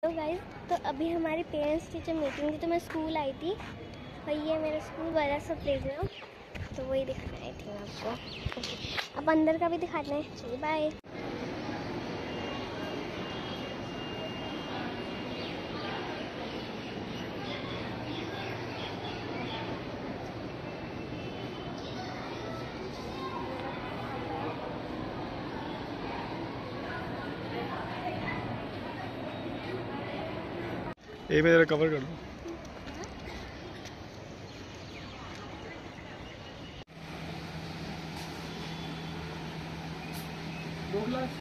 Hello guys, तो अभी हमारी पेरेंट्स टीचर मीटिंग थी तो मैं स्कूल आई थी और ये मेरा स्कूल बड़ा सा प्लेग्राउंड, तो वही दिखाना आई थी मैं आपको। ओके, अब अंदर का भी दिखाना है। चलिए बाय। ये मैं जरा कवर कर दूँ। दो ग्लास